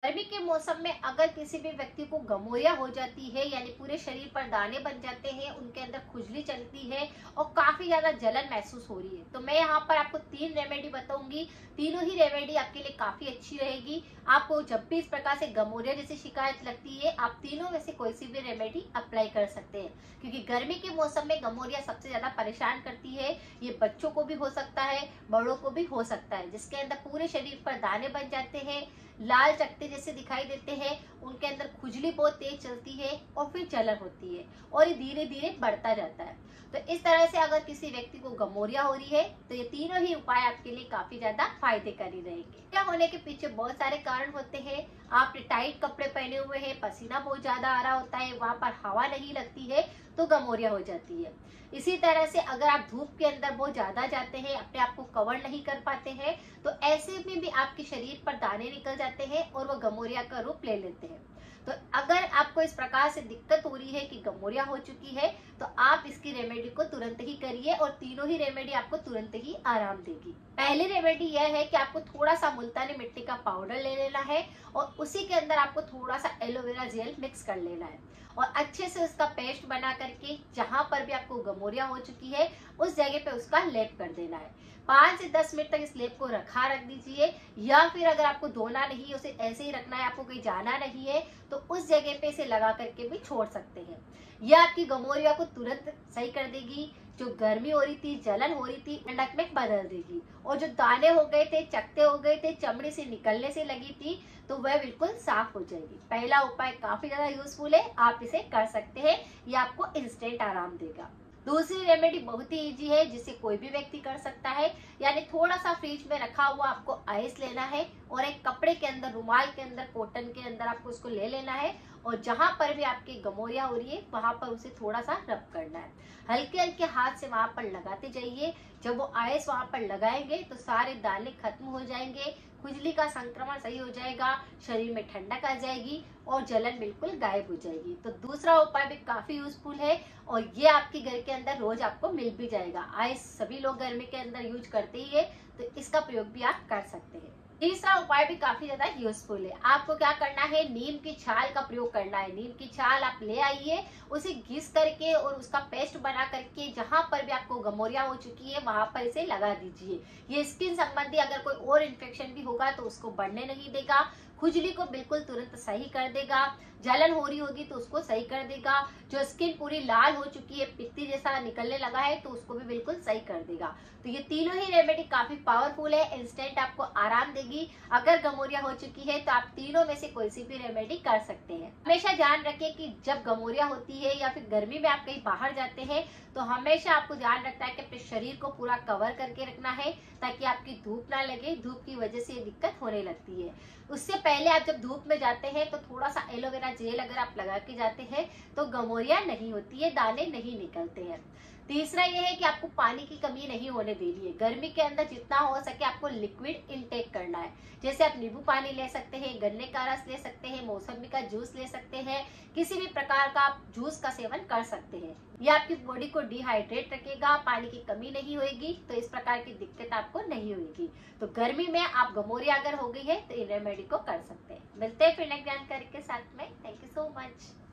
गर्मी के मौसम में अगर किसी भी व्यक्ति को गमोरिया हो जाती है, यानी पूरे शरीर पर दाने बन जाते हैं, उनके अंदर खुजली चलती है और काफी ज्यादा जलन महसूस हो रही है, तो मैं यहाँ पर आपको 3 रेमेडी बताऊंगी। तीनों ही रेमेडी आपके लिए काफी अच्छी रहेगी। आपको जब भी इस प्रकार से गमोरिया जैसी शिकायत लगती है, आप तीनों में से कोई सी भी रेमेडी अप्लाई कर सकते हैं, क्योंकि गर्मी के मौसम में गमोरिया सबसे ज्यादा परेशान करती है। ये बच्चों को भी हो सकता है, बड़ों को भी हो सकता है, जिसके अंदर पूरे शरीर पर दाने बन जाते हैं, लाल चकत्ते जैसे दिखाई देते हैं, उनके अंदर खुजली बहुत तेज चलती है और फिर जलन होती है और ये धीरे धीरे बढ़ता जाता है। तो इस तरह से अगर किसी व्यक्ति को गमोरिया हो रही है तो ये तीनों ही उपाय आपके लिए काफी ज्यादा फायदेकारी रहेंगे। क्या होने के पीछे बहुत सारे कारण होते हैं। आपने टाइट कपड़े पहने हुए हैं, पसीना बहुत ज्यादा आ रहा होता है, वहां पर हवा नहीं लगती है तो गमोरिया हो जाती है। इसी तरह से अगर आप धूप के अंदर बहुत ज्यादा जाते हैं, अपने आप को कवर नहीं कर पाते हैं, तो ऐसे में भी आपके शरीर पर दाने निकल जाते हैं और वो गमोरिया का रूप ले लेते हैं। तो अगर आपको इस प्रकार से दिक्कत हो रही है कि गमोरिया हो चुकी है, तो आप इसकी रेमेडी को तुरंत ही करिए और तीनों ही रेमेडी आपको तुरंत ही आराम देगी। पहली रेमेडी यह है कि आपको थोड़ा सा मुल्तानी मिट्टी का पाउडर ले लेना है और उसी के अंदर आपको थोड़ा सा एलोवेरा जेल मिक्स कर लेना है और अच्छे से उसका पेस्ट बना करके जहां पर भी आपको गमोरिया हो चुकी है उस जगह पे उसका लेप कर देना है। 5 से 10 मिनट तक इस लेप को रख दीजिए, या फिर अगर आपको धोना नहीं है, उसे ऐसे ही रखना है, आपको कहीं जाना नहीं है, तो उस जगह पे इसे लगा करके भी छोड़ सकते हैं। यह आपकी गमोरिया को तुरंत सही कर देगी। जो गर्मी हो रही थी, जलन हो रही थी, ठंडक में बदल देगी और जो दाने हो गए थे, चकत्ते हो गए थे, चमड़ी से निकलने से लगी थी, तो वह बिल्कुल साफ हो जाएगी। पहला उपाय काफी ज्यादा यूजफुल है, आप इसे कर सकते हैं, ये आपको इंस्टेंट आराम देगा। दूसरी रेमेडी बहुत ही इजी है, जिसे कोई भी व्यक्ति कर सकता है। यानी थोड़ा सा फ्रिज में रखा हुआ आपको आइस लेना है और एक कपड़े के अंदर, रुमाल के अंदर, कॉटन के अंदर आपको उसको ले लेना है और जहां पर भी आपकी गमोरिया हो रही है वहां पर उसे थोड़ा सा रब करना है। हल्के हल्के हाथ से वहां पर लगाते जाइए। जब वो आइस वहां पर लगाएंगे तो सारे दाने खत्म हो जाएंगे, खुजली का संक्रमण सही हो जाएगा, शरीर में ठंडक आ जाएगी और जलन बिल्कुल गायब हो जाएगी। तो दूसरा उपाय भी काफी यूजफुल है और ये आपके घर के अंदर रोज आपको मिल भी जाएगा। आइस सभी लोग गर्मी के अंदर यूज करते ही है, तो इसका प्रयोग भी आप कर सकते हैं। तीसरा उपाय भी काफी ज्यादा यूजफुल है। आपको क्या करना है, नीम की छाल का प्रयोग करना है। नीम की छाल आप ले आइए, उसे घिस करके और उसका पेस्ट बना करके जहां पर भी आपको गमोरिया हो चुकी है वहां पर इसे लगा दीजिए। ये स्किन संबंधी अगर कोई और इन्फेक्शन भी होगा तो उसको बढ़ने नहीं देगा, खुजली को बिल्कुल तुरंत सही कर देगा, जलन हो रही होगी तो उसको सही कर देगा, जो स्किन पूरी लाल हो चुकी है, पित्ती जैसा निकलने लगा है, तो उसको भी बिल्कुल सही कर देगा। तो ये तीनों ही रेमेडी काफी पावरफुल है, इंस्टेंट आपको आराम देगी। अगर गमोरिया हो चुकी है तो आप तीनों में से कोई सी भी रेमेडी कर सकते हैं। हमेशा ध्यान रखें कि जब गमोरिया होती है या फिर गर्मी में आप कहीं बाहर जाते हैं तो हमेशा आपको ध्यान रखना है कि अपने शरीर को पूरा कवर करके रखना है, ताकि आपकी धूप ना लगे। धूप की वजह से ये दिक्कत होने लगती है। उससे पहले आप जब धूप में जाते हैं तो थोड़ा सा एलोवेरा जेल अगर आप लगा के जाते हैं तो गमोरिया नहीं होती है, दाने नहीं निकलते हैं। तीसरा ये है कि आपको पानी की कमी नहीं होने देनी है। गर्मी के अंदर जितना हो सके आपको लिक्विड इनटेक करना है। जैसे आप नींबू पानी ले सकते हैं, गन्ने का रस ले सकते हैं, मौसमी का जूस ले सकते हैं, किसी भी प्रकार का आप जूस का सेवन कर सकते हैं। ये आपकी बॉडी को डिहाइड्रेट रखेगा, पानी की कमी नहीं होगी, तो इस प्रकार की दिक्कत आपको नहीं होगी। तो गर्मी में आप गमोरिया अगर हो गई है तो इन रेमेडी को कर सकते हैं। मिलते हैं फिर नेक्स्ट जानकारी के साथ में। Thank you so much.